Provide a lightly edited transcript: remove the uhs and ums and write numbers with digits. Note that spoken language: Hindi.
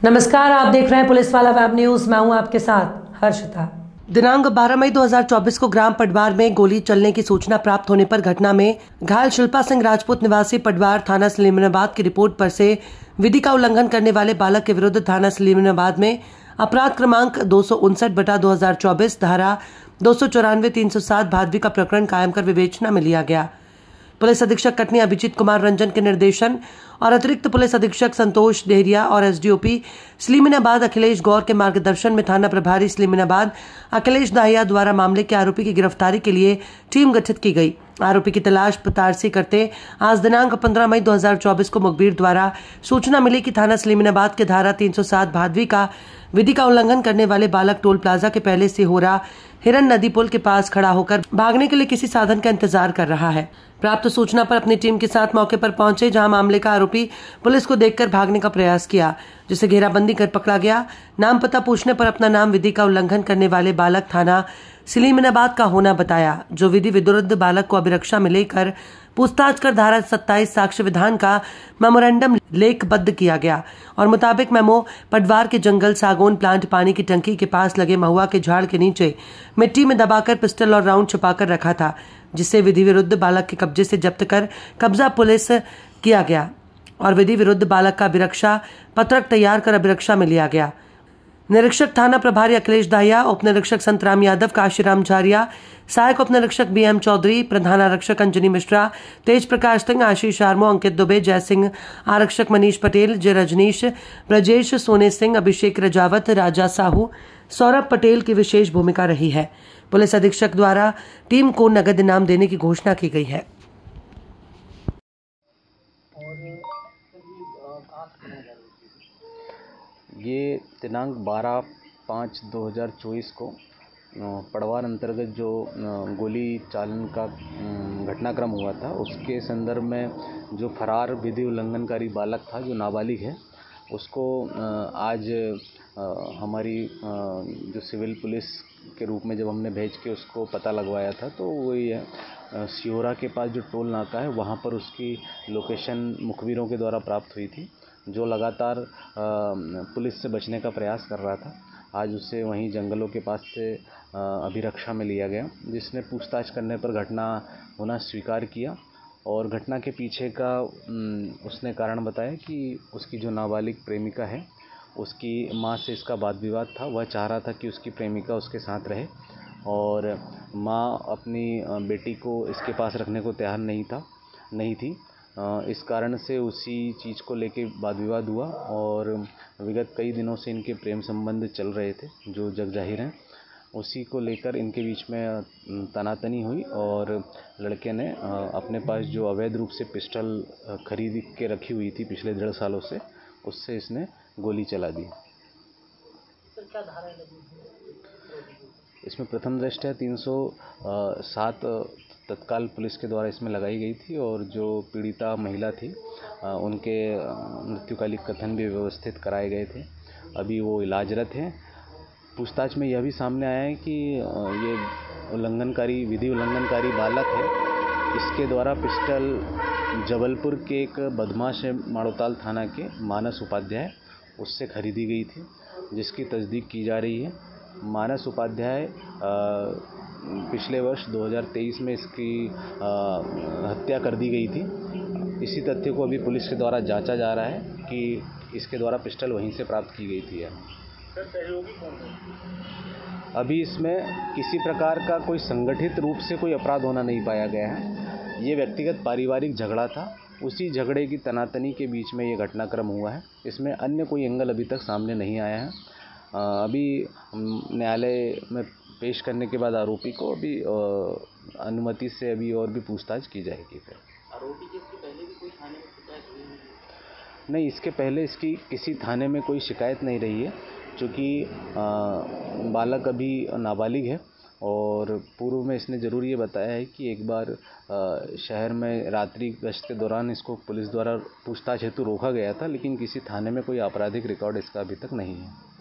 नमस्कार, आप देख रहे हैं पुलिस वाला वेब न्यूज। मैं हूं आपके साथ हर्षिता। दिनांक 12 मई 2024 को ग्राम पटवार में गोली चलने की सूचना प्राप्त होने पर घटना में घायल शिल्पा सिंह राजपूत निवासी पटवार थाना सलीमाबाद की रिपोर्ट पर से विधि का उल्लंघन करने वाले बालक के विरुद्ध थाना सलीमाबाद में अपराध क्रमांक 259/2024 धारा 294-307 भादवी का प्रकरण कायम कर विवेचना में लिया गया। पुलिस अधीक्षक कटनी अभिजीत कुमार रंजन के निर्देशन और अतिरिक्त पुलिस अधीक्षक संतोष डेहरिया और एसडीओपी सलीमाबाद अखिलेश गौर के मार्गदर्शन में थाना प्रभारी सलीमाबाद अखिलेश दाहिया द्वारा मामले के आरोपी की गिरफ्तारी के लिए टीम गठित की गई। आरोपी की तलाश पतारसी करते आज दिनांक 15 मई 2024 को मुखबिर द्वारा सूचना मिली कि थाना सलीमाबाद के धारा 307 भादवी का विधि का उल्लंघन करने वाले बालक टोल प्लाजा के पहले से हो रहा हिरन नदी पुल के पास खड़ा होकर भागने के लिए किसी साधन का इंतजार कर रहा है। प्राप्त सूचना पर अपनी टीम के साथ मौके पर पहुंचे, जहां मामले का आरोपी पुलिस को देखकर भागने का प्रयास किया, जिसे घेराबंदी कर पकड़ा गया। नाम पता पूछने पर अपना नाम विधि का उल्लंघन करने वाले बालक थाना सलीमाबाद का होना बताया, जो विधि विरुद्ध बालक को अभिरक्षा में लेकर पूछताछ कर धारा 27 साक्ष्य विधान का मेमोरेंडम लेखबद्ध किया गया और मुताबिक मेमो पटवार के जंगल सागौन प्लांट पानी की टंकी के पास लगे महुआ के झाड़ के नीचे मिट्टी में दबाकर पिस्टल और राउंड छुपाकर रखा था, जिससे विधि विरुद्ध बालक के कब्जे से जब्त कर कब्जा पुलिस किया गया और विधि विरुद्ध बालक का अभिरक्षा पत्रक तैयार कर अभिरक्षा में लिया गया। निरीक्षक थाना प्रभारी अखिलेश दाहिया, उप निरीक्षक संतराम यादव, काशीराम झारिया, सहायक उप निरीक्षक BM चौधरी, प्रधान आरक्षक अंजनी मिश्रा, तेज प्रकाश सिंह, आशीष आर्मो, अंकित दुबे, जय सिंह, आरक्षक मनीष पटेल, जय रजनीश, ब्रजेश सोने सिंह, अभिषेक रजावत, राजा साहू, सौरभ पटेल की विशेष भूमिका रही है। पुलिस अधीक्षक द्वारा टीम को नगद इनाम देने की घोषणा की गई है। ये दिनांक 12/5/2024 को पटवार अंतर्गत जो गोली चालन का घटनाक्रम हुआ था, उसके संदर्भ में जो फरार विधि उल्लंघनकारी बालक था, जो नाबालिग है, उसको आज हमारी जो सिविल पुलिस के रूप में जब हमने भेज के उसको पता लगवाया था, तो वो ये सिहोरा के पास जो टोल नाका है, वहाँ पर उसकी लोकेशन मुखबिरों के द्वारा प्राप्त हुई थी, जो लगातार पुलिस से बचने का प्रयास कर रहा था। आज उसे वहीं जंगलों के पास से अभिरक्षा में लिया गया, जिसने पूछताछ करने पर घटना होना स्वीकार किया और घटना के पीछे का उसने कारण बताया कि उसकी जो नाबालिग प्रेमिका है, उसकी माँ से इसका वाद विवाद था। वह चाह रहा था कि उसकी प्रेमिका उसके साथ रहे और माँ अपनी बेटी को इसके पास रखने को तैयार नहीं थी। इस कारण से उसी चीज़ को लेके वाद विवाद हुआ और विगत कई दिनों से इनके प्रेम संबंध चल रहे थे, जो जग जाहिर हैं। उसी को लेकर इनके बीच में तनातनी हुई और लड़के ने अपने पास जो अवैध रूप से पिस्टल खरीद के रखी हुई थी पिछले 1.5 सालों से, उससे इसने गोली चला दी। क्या धारा लगी? इसमें प्रथम दृष्टया 307 तत्काल पुलिस के द्वारा इसमें लगाई गई थी और जो पीड़िता महिला थी, उनके मृत्युकालिक कथन भी व्यवस्थित कराए गए थे। अभी वो इलाजरत हैं। पूछताछ में यह भी सामने आया है कि ये विधि उल्लंघनकारी बालक है, इसके द्वारा पिस्टल जबलपुर के एक बदमाश माड़ोताल थाना के मानस उपाध्याय, उससे खरीदी गई थी, जिसकी तस्दीक की जा रही है। मानस उपाध्याय पिछले वर्ष 2023 में इसकी हत्या कर दी गई थी। इसी तथ्य को अभी पुलिस के द्वारा जांचा जा रहा है कि इसके द्वारा पिस्टल वहीं से प्राप्त की गई थी। सर, सहयोगी कौन है? अभी इसमें किसी प्रकार का कोई संगठित रूप से कोई अपराध होना नहीं पाया गया है। ये व्यक्तिगत पारिवारिक झगड़ा था, उसी झगड़े की तनातनी के बीच में ये घटनाक्रम हुआ है। इसमें अन्य कोई एंगल अभी तक सामने नहीं आया है। अभी न्यायालय में पेश करने के बाद आरोपी को अभी अनुमति से अभी और भी पूछताछ की जाएगी। फिर आरोपी की इसके पहले भी कोई थाने में शिकायत हुई नहीं? इसके पहले इसकी किसी थाने में कोई शिकायत नहीं रही है, क्योंकि बालक अभी नाबालिग है और पूर्व में इसने ज़रूर ये बताया है कि एक बार शहर में रात्रि गश्त के दौरान इसको पुलिस द्वारा पूछताछ हेतु रोका गया था, लेकिन किसी थाने में कोई आपराधिक रिकॉर्ड इसका अभी तक नहीं है।